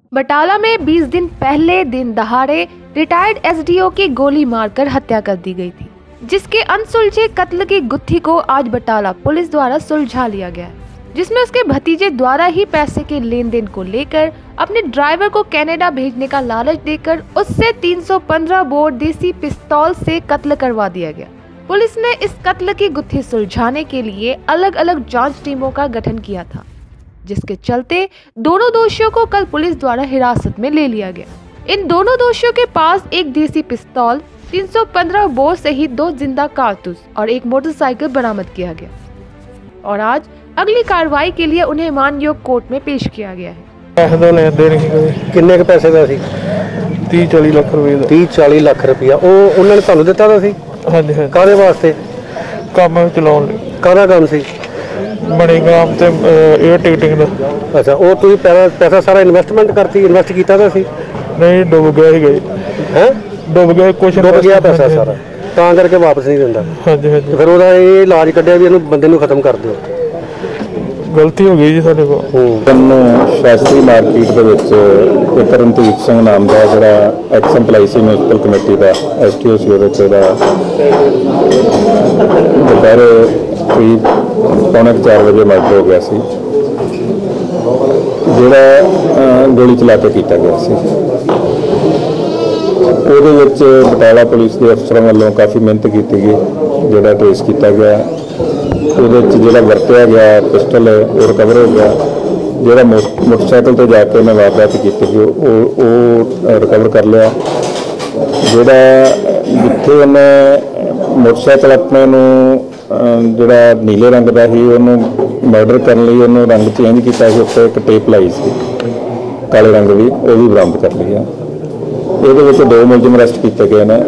बटाला में 20 दिन पहले दिन दहाड़े रिटायर्ड एसडीओ की गोली मारकर हत्या कर दी गई थी, जिसके अनसुलझे कत्ल की गुत्थी को आज बटाला पुलिस द्वारा सुलझा लिया गया, जिसमें उसके भतीजे द्वारा ही पैसे के लेन देन को लेकर अपने ड्राइवर को कनाडा भेजने का लालच देकर उससे 315 बोर देसी पिस्तौल से कत्ल करवा दिया गया। पुलिस ने इस कत्ल की गुत्थी सुलझाने के लिए अलग अलग जांच टीमों का गठन किया था, जिसके चलते दोनों दोषियों को कल पुलिस द्वारा हिरासत में ले लिया गया। इन दोनों दोषियों के पास एक देसी पिस्तौल, 315 बोर सहित 2 जिंदा कारतूस और एक मोटरसाइकिल बरामद किया गया और आज अगली कार्रवाई के लिए उन्हें मानयोग कोर्ट में पेश किया गया है। किन्ने के पैसे का सी? 30-40 लाख रुपए ਦਾ। 30-40 ਲੱਖ ਰੁਪਇਆ ਉਹ ਉਹਨਾਂ ਨੇ ਤੁਹਾਨੂੰ ਦਿੱਤਾ ਤਾਂ ਸੀ? ਹਾਂਜੀ ਹਾਂਜੀ। ਕਾਹਦੇ ਵਾਸਤੇ? ਕੰਮ ਚਲਾਉਣ ਲਈ। ਕਾਹਦਾ ਕੰਮ ਸੀ? ਮਣੀਗ੍ਰਾਮ ਤੇ 에ਅਰ ਟਿਕਟਿੰਗ ਦਾ। ਅੱਛਾ, ਉਹ ਤੁਸੀਂ ਪੈਸਾ ਸਾਰਾ ਇਨਵੈਸਟ ਕੀਤਾ ਤਾਂ ਸੀ? ਨਹੀਂ, ਡੁੱਬ ਗਿਆ ਹੀ ਗਏ। ਹੈ? ਡੁੱਬ ਗਿਆ ਕੁਛ। ਡੁੱਬ ਗਿਆ ਪੈਸਾ ਸਾਰਾ, ਤਾਂ ਕਰਕੇ ਵਾਪਸ ਨਹੀਂ ਦਿੰਦਾ। ਹਾਂਜੀ ਹਾਂਜੀ। ਫਿਰ ਉਹਦਾ ਇਹ ਇਲਾਜ ਕੱਢਿਆ ਵੀ ਇਹਨੂੰ ਬੰਦੇ ਨੂੰ ਖਤਮ ਕਰ ਦਿਓ। ਗਲਤੀ ਹੋ ਗਈ ਜੀ ਸਾਡੇ ਕੋਲ। ਸ਼ਾਸਤਰੀ ਮਾਰਕੀਟ ਦੇ ਵਿੱਚ ਇੱਕ ਰਣਜੀਤ ਸਿੰਘ ਨਾਮ ਦਾ ਜਿਹੜਾ ਐਕਸ ਐਮਪਲਾਈ ਸੀ ਮਿਊਨਿਸਪਲ ਕਮੇਟੀ ਦਾ ਐਸਟੀਓ ਸੀ, ਉਹਦੇ 'ਚ ਉਹਦਾ ਦੁਪਹਿਰੇ ਕਰੀਬ 3:45 ਵਜੇ ਮਰਡਰ ਹੋ ਗਿਆ ਸੀ, ਜਿਹੜਾ ਗੋਲੀ ਚਲਾ ਕੇ ਕੀਤਾ ਗਿਆ ਸੀ। ਉਹਦੇ ਵਿੱਚ ਬਟਾਲਾ ਪੁਲਿਸ ਦੇ ਅਫਸਰਾਂ ਵੱਲੋਂ ਕਾਫੀ ਮਿਹਨਤ ਕੀਤੀ ਗਈ, ਜਿਹੜਾ ਟ੍ਰੇਸ ਕੀਤਾ ਗਿਆ। ਉਹਦੇ 'ਚ ਜਿਹੜਾ ਵਰਤਿਆ ਗਿਆ ਪਿਸਟਲ ਉਹ ਰਿਕਵਰ ਹੋ ਗਿਆ। ਜਿਹੜਾ ਮੋਟਰਸਾਈਕਲ 'ਤੇ ਜਾ ਕੇ ਉਹਨੇ ਵਾਰਦਾਤ ਕੀਤੀ ਸੀ ਉਹ ਰਿਕਵਰ ਕਰ ਲਿਆ। ਜਿਹੜਾ ਜਿੱਥੇ ਉਹਨੇ ਮੋਟਰਸਾਈਕਲ ਆਪਣੇ ਨੂੰ ਜਿਹੜਾ ਨੀਲੇ ਰੰਗ ਦਾ ਸੀ, ਉਹਨੂੰ ਮਰਡਰ ਕਰਨ ਲਈ ਉਹਨੂੰ ਰੰਗ ਚੇਂਜ ਕੀਤਾ ਸੀ, ਉੱਤੇ ਇੱਕ ਟੇਪ ਲਾਈ ਸੀ ਕਾਲੇ ਰੰਗ ਦੀ, ਉਹ ਵੀ ਬਰਾਮਦ ਕਰ ਲਈ ਆ। ਇਹਦੇ ਵਿੱਚ 2 ਮੁਲਜ਼ਮ ਅਰੈਸਟ ਕੀਤੇ ਗਏ ਨੇ।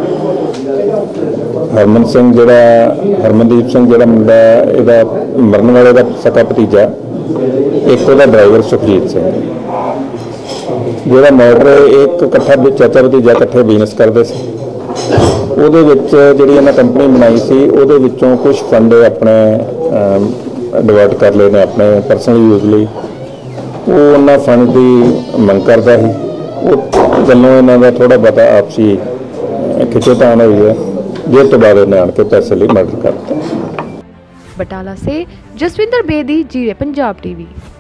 ਹਰਮਨਦੀਪ ਸਿੰਘ ਜਿਹੜਾ ਮੁੰਡਾ ਇਹਦਾ ਮਰਨ ਵਾਲੇ ਦਾ ਸਕਾ ਭਤੀਜਾ, ਇੱਕ ਉਹਦਾ ਡਰਾਈਵਰ ਸੁਖਜੀਤ ਸਿੰਘ। ਜਿਹੜਾ ਮਰਡਰ ਇੱਕ ਇਕੱਠਾ ਚਾਚਾ ਭਤੀਜਾ ਇਕੱਠੇ ਬਿਜ਼ਨਸ ਕਰਦੇ ਸੀ, ਉਹਦੇ ਵਿੱਚ ਜਿਹੜੀ ਇਹਨਾਂ ਕੰਪਨੀ ਬਣਾਈ ਸੀ, ਉਹਦੇ ਵਿੱਚੋਂ ਕੁਝ ਫੰਡ ਆਪਣੇ ਡਿਵਰਟ ਕਰ ਲਏ ਨੇ ਆਪਣੇ ਪਰਸਨਲ ਯੂਜ਼ ਲਈ। ਉਹ ਉਹਨਾਂ ਫੰਡ ਦੀ ਮੰਗ ਕਰਦਾ ਸੀ, ਉਹ ਗੱਲੋਂ ਇਹਨਾਂ ਦਾ ਥੋੜਾ ਬਹੁਤਾ ਆਪਸੀ ਖਿੱਚੋਤਾਣ ਹੋਈ है, जिस तो बाद ने आके पैसे लिए मर्डर करता। बटाला से जसविंदर बेदी, जीरे पंजाब टीवी।